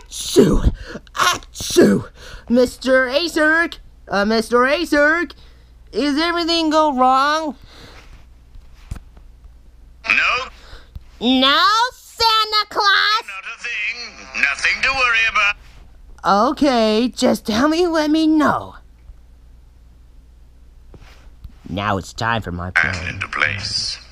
Achoo! Achoo! Mr. Acerk! Mr. Acerk! Is everything go wrong? No. No, Santa Claus? Not a thing. Nothing to worry about. Okay, just tell me, let me know. Now it's time for my plan. Into place.